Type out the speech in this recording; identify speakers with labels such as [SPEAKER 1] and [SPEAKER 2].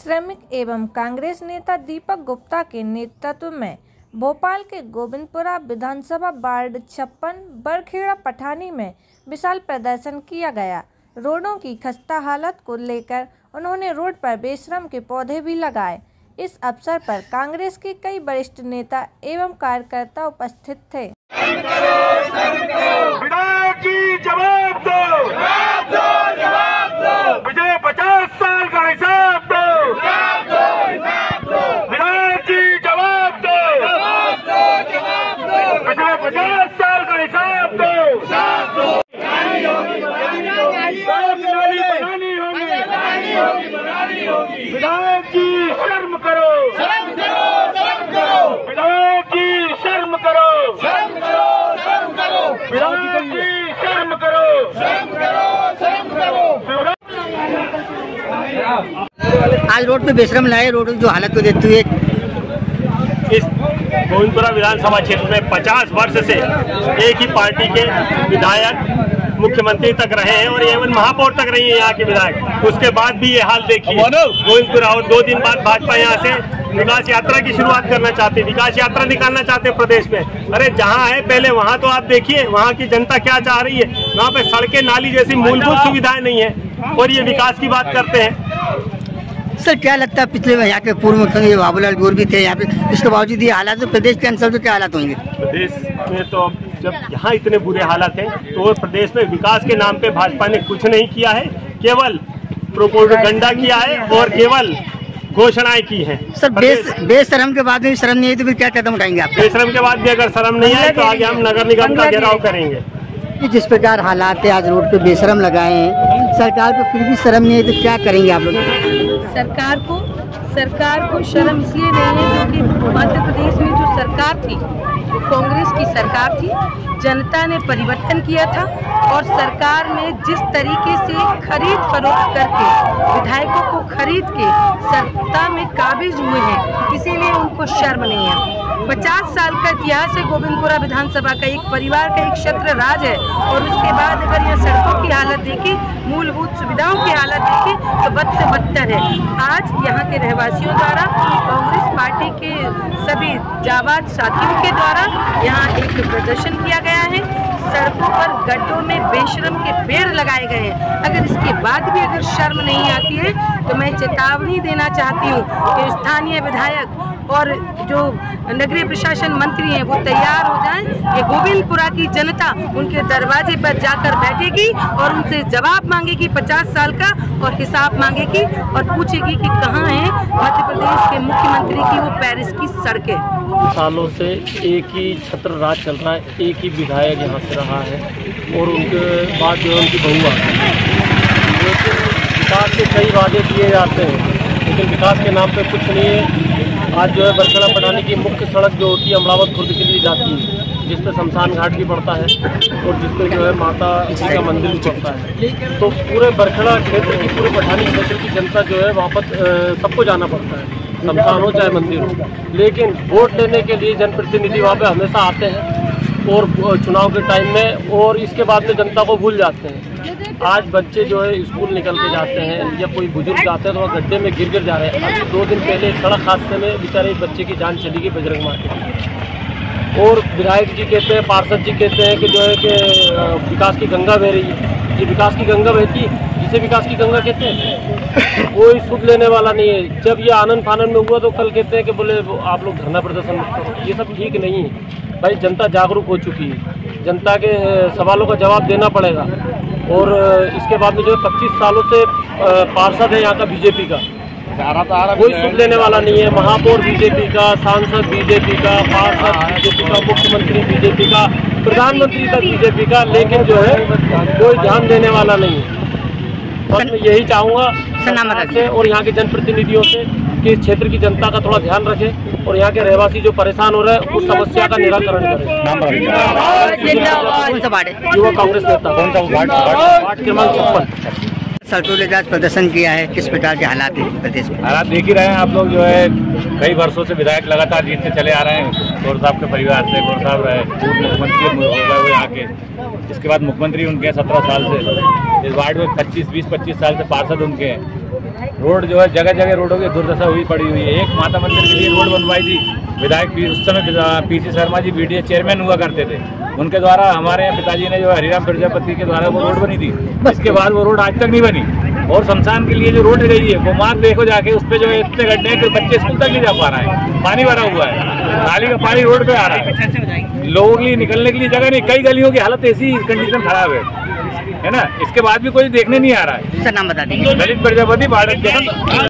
[SPEAKER 1] श्रमिक एवं कांग्रेस नेता दीपक गुप्ता के नेतृत्व में भोपाल के गोविंदपुरा विधानसभा वार्ड 56 बरखेड़ा पठानी में विशाल प्रदर्शन किया गया। रोडों की खस्ता हालत को लेकर उन्होंने रोड पर बेशरम के पौधे भी लगाए। इस अवसर पर कांग्रेस के कई वरिष्ठ नेता एवं कार्यकर्ता उपस्थित थे।
[SPEAKER 2] विधायक जी जवाब दो, मुझे 50 साल का हिसाब दो, विधायक जी जवाब दो, मुझे 50 साल का हिसाब दो। विधायक जी शर्म करो, विधायक जी शर्म करो, विधायक जी शर्म करो।
[SPEAKER 3] आज रोड पे बेशरम लाए, रोड जो हालत को देखते हुए
[SPEAKER 4] इस गोविंदपुरा विधानसभा क्षेत्र में 50 वर्ष से एक ही पार्टी के विधायक मुख्यमंत्री तक रहे हैं और एवं महापौर तक रही है यहाँ के विधायक। उसके बाद भी ये हाल देखिए गोविंदपुरा, और 2 दिन बाद भाजपा यहाँ से विकास यात्रा की शुरुआत करना चाहती है, विकास यात्रा निकालना चाहते हैं प्रदेश में। अरे जहाँ है पहले वहाँ तो आप देखिए वहाँ की जनता क्या चाह रही है। वहाँ पे सड़कें नाली जैसी मूलभूत सुविधाएं नहीं है और ये विकास की बात करते हैं।
[SPEAKER 3] सर क्या लगता है पिछले यहाँ के पूर्व मुख्यमंत्री बाबूलाल गौर भी थे यहाँ पे, इसके बावजूद ये हालात तो प्रदेश के अंदर तो क्या हालात होंगे?
[SPEAKER 4] प्रदेश में तो जब यहाँ इतने बुरे हालात हैं तो प्रदेश में विकास के नाम पे भाजपा ने कुछ नहीं किया है, केवल प्रोपेगेंडा किया है और केवल घोषणाएं की हैं।
[SPEAKER 3] सर बेशरम के बाद में शर्म नहीं आई तो फिर क्या कदम उठाएंगे आप?
[SPEAKER 4] बेशरम के बाद भी अगर शर्म नहीं आए तो आगे हम नगर निगम का घेराव करेंगे।
[SPEAKER 3] जिस प्रकार हालात है, आज रोड पे बेशरम लगाए हैं, सरकार को फिर भी शर्म नहीं है तो क्या करेंगे आप लोग?
[SPEAKER 5] सरकार को शर्म इसलिए नहीं है क्योंकि मध्य प्रदेश में जो सरकार थी वो कांग्रेस की सरकार थी। जनता ने परिवर्तन किया था और सरकार में जिस तरीके से खरीद फरोख्त करके विधायकों को खरीद के सत्ता में काबिज हुए हैं, इसीलिए उनको शर्म नहीं है। 50 साल का इतिहास है गोविंदपुरा विधानसभा का, एक परिवार का एक क्षेत्र राज है और उसके बाद अगर यह सड़कों की हालत देखी, मूलभूत सुविधाओं की हालत देखी तो बद से बदतर है। आज यहाँ के रहवासियों द्वारा, कांग्रेस पार्टी के सभी जाबाज साथियों के द्वारा यहाँ एक प्रदर्शन किया गया है। सड़कों पर गड्ढों में बेशरम के पेड़ लगाए गए हैं। अगर इसके बाद भी अगर शर्म नहीं आती है तो मैं चेतावनी देना चाहती हूँ कि स्थानीय विधायक और जो नगरीय प्रशासन मंत्री हैं वो तैयार हो जाएं। ये गोविंदपुरा की जनता उनके दरवाजे पर जाकर बैठेगी और उनसे जवाब मांगेगी 50 साल का, और हिसाब मांगेगी और पूछेगी कि कहाँ है मध्य प्रदेश के मुख्यमंत्री की वो पेरिस की सड़कें।
[SPEAKER 4] सालों से एक ही छत्र राज चल रहा है, एक ही विधायक यहाँ से रहा है और उनके बाद जो उनकी बहू आती है। लेकिन विकास के कई वादे किए जाते हैं लेकिन विकास के नाम पे कुछ नहीं है। आज जो है बरखेड़ा पठानी की मुख्य सड़क जो होती है अमरावत खुर्द के लिए जाती है, जिस पे शमशान घाट भी पड़ता है और जिस पे जो है माता जी का मंदिर भी पड़ता है। तो पूरे बरखेड़ा क्षेत्र की, पूरे पठानी क्षेत्र की जनता जो है वहाँ पर सबको जाना पड़ता है, शमशान हो चाहे मंदिर हो। लेकिन वोट लेने के लिए जनप्रतिनिधि वहाँ पे हमेशा आते हैं और चुनाव के टाइम में, और इसके बाद में जनता को भूल जाते हैं। आज बच्चे जो है स्कूल निकल के जाते हैं या कोई बुजुर्ग जाते हैं तो वह गड्ढे में गिर जा रहे हैं। अभी 2 दिन पहले एक सड़क हादसे में बेचारे एक बच्चे की जान चली गई बजरंग मार के। और विधायक जी कहते हैं, पार्षद जी कहते हैं कि जो है कि विकास की गंगा बह रही है। ये विकास की गंगा बहती है, जिसे विकास की गंगा कहते हैं, कोई सुध लेने वाला नहीं है। जब ये आनंद फानन में हुआ तो कल कहते हैं कि बोले आप लोग धरना प्रदर्शन मत करो। ये सब ठीक नहीं है भाई। जनता जागरूक हो चुकी है, जनता के सवालों का जवाब देना पड़ेगा। और इसके बाद में जो 25 सालों से पार्षद है यहाँ का बीजेपी का, कोई सुध लेने वाला नहीं है। महापौर बीजेपी का, सांसद बीजेपी का, पार्षद बीजेपी का, मुख्यमंत्री बीजेपी का, प्रधानमंत्री तक बीजेपी का, लेकिन जो है कोई ध्यान देने वाला नहीं है। बस मैं यही चाहूँगा से और यहाँ के जनप्रतिनिधियों से कि इस क्षेत्र की जनता का थोड़ा ध्यान रखें और यहाँ के रहवासी जो परेशान हो रहे हैं उस समस्या का निराकरण करें। युवा कांग्रेस नेता वार्ड क्रमांक 56
[SPEAKER 3] सड़कों के साथ प्रदर्शन किया है। किस प्रकार के हालात है प्रदेश में?
[SPEAKER 6] हालात देख ही रहे हैं आप लोग। जो है कई वर्षों से विधायक लगातार जीतते चले आ रहे हैं। गौर साहब के परिवार से, गौर साहब रहे, मुख्यमंत्री हो गए वो यहाँ के, इसके बाद मुख्यमंत्री उनके 17 साल से, इस वार्ड में 20-25 साल से पार्षद उनके हैं। रोड जो है जगह जगह रोडों की दुर्दशा हुई पड़ी हुई है। एक माता मंदिर के लिए रोड बनवाई थी विधायक उस समय PC Sharma ji BDA chairman हुआ करते थे, उनके द्वारा हमारे यहाँ पिताजी ने जो हरिराम प्रजापति के द्वारा वो रोड बनी थी। इसके बाद वो रोड आज तक नहीं बनी। और शमशान के लिए जो रोड गई है वो मार्ग देखो जाके, उस पे जो है इतने गड्ढे हैं कि बच्चे स्कूल तक नहीं जा पा रहे हैं, पानी भरा हुआ है, नाली का पानी रोड पे आ रहा है, लोगों के लिए निकलने के लिए जगह नहीं। कई गलियों की हालत ऐसी कंडीशन खराब है ना। इसके बाद भी कोई देखने नहीं आ रहा है।
[SPEAKER 3] सर नाम बता दीजिए।
[SPEAKER 6] ललित प्रजापति, भारत।